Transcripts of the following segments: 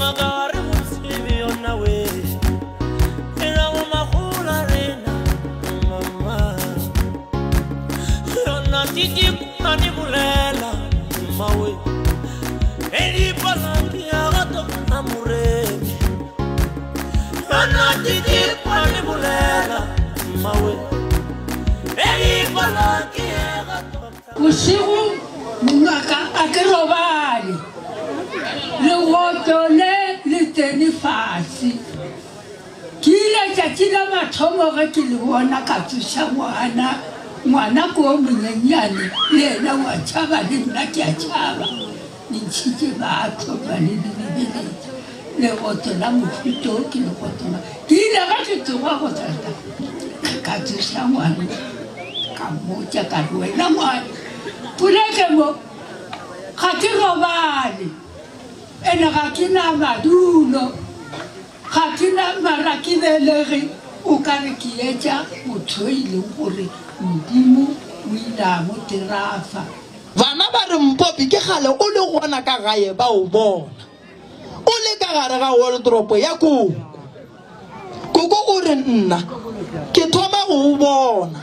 Usiku mungaka akirobali legoto le teni fase kile tsa tsila mathomo ga ke le bona ka tsusa ngwana ko monyenyane le ena wa tshaba le nna ke a tshaba ntshitse batho ba le legoto la mofuto ke legoto la ke ile ga ke tsoga go tsata ka tsusa ngwana ka motsa ka wena ngwana puleke mo ga ke robale ene ga ke na madulo ga ke na marakibelege o ka re ke etsa motho e leng gore modimo o ila mo terafa bana ba re Mpopi ke gale o le gona ka gae ba o bona o le ka gare ga wardrobe ya koko o re nna ke thoma go o bona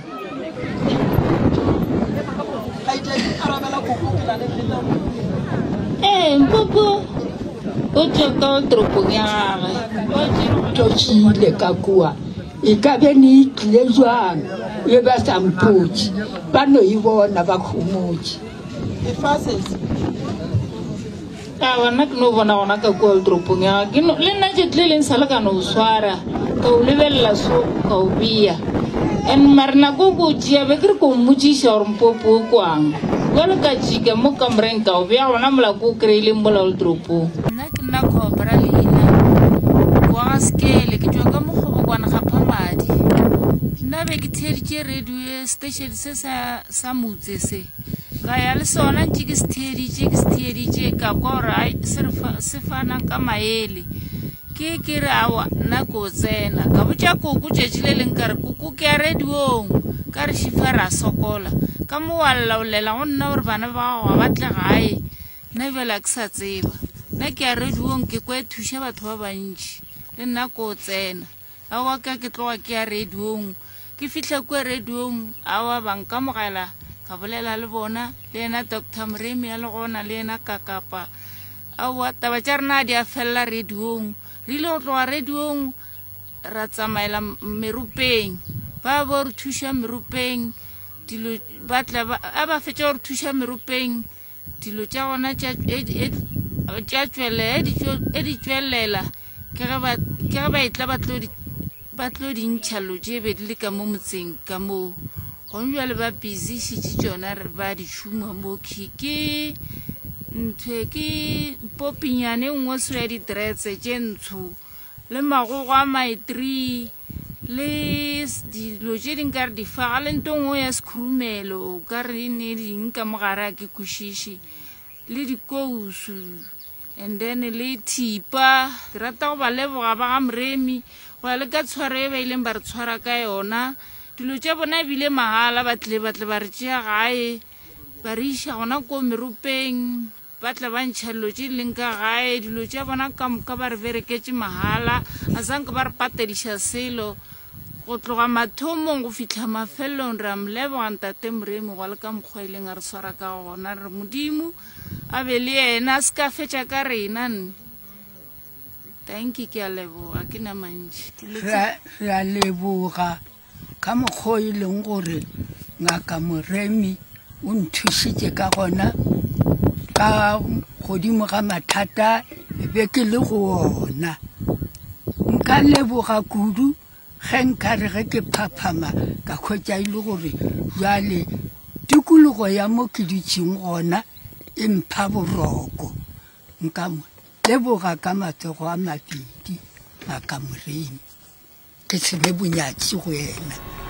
Mpopo o tloka wardrobe ya gage o tlotsile ka kua e ka be ne itlile jwang e ba sa mpotse ba no e bona ba khomotse wena ke no bona gona ka kua wardrobe ya gage le nna ke tlileng sala ka no swara ka o lebelela so ka o bia and marina go tšea be ke re ko mmotsiša gore Mpopo o kwang jalo ka tšika mo kamoreng ka o bea gona molako o kry-ileng mola wardrobe nna ke nna kgopera leina wa ga Sekele ke tšwa ka mokgobokwana ga Phamadi nna be ke theeditše radio station se sa motse se ka ya le sona ntše ke se theeditše ka kwa gore se fanang ka maele ke re awa nna ko tsena ka botša koko tšatši le leng ka re koko ke ya radiong ka re šifa ra sokola ka mo wa laolela go nna gore bana ba gago ba tle gae nna bjela ke sa tseba nna ke ya radiong ke kwa thuša batho ba bantši le nna ko tsena awa ka ke tloga ke ya radiong ke fihla kwa radiong awa bankamogela ka bolela le bona le ena Dr. Mremi ya le gona le ena Kakapa awa taba tša rena di a felela radiong re ile go tloga radiong ra tsamaela meropeng ba bo re thuša meropeng dilo ba fetša gore thuša meropeng dilo tša gona tša di tšwelela ke ge ba etla ba tlo dintšha lo tše be di le ka mo motseng ka moo gone bjale ba busy šitše tšona re ba di šuma moki ke ntho ke popinyane nngwe so ya di-dretse tše ntsho le magogo a maitri le dilo tše dinkare difaga le nto ngwe ya sekhurumelo ka re ne ding ka mogare a ke kwešiše le dikousu and then le thipa ke rata go ba leboga ba ga Mremi go ya le ka tshwaro e ba ileng ba re tshwara ka yona dilo tša bona ebile mahala ba tle ba re tšea gae ba re iša gona ko meropeng ba tla ba ntšha dilo tše di leng ka gae dilo tša bona ka moka ba re bereketše mahala a sanke ba re patediša selo go tloga mathomong go fitlha mafelelong re a moleboga ntate Mremi go le ka mokgwa ileng a re swara ka gona re modimo a be le yena a se ka fetša ka rena thank you ke a leboga ke na mantši re a leboga ka mokgwa e leng gore ngaka Mremi o nthušitše ka gona ka godimo ga mathata be ke le go ona nka leboga kudu ge nkare ge ke phaphama ka khwetša ile gore jale tikologo ya mo ke ditšeng gona e mpha boroko nka mo leboga ka matsogo a mabedi ngaka Mremi ke se be bonyatši go yena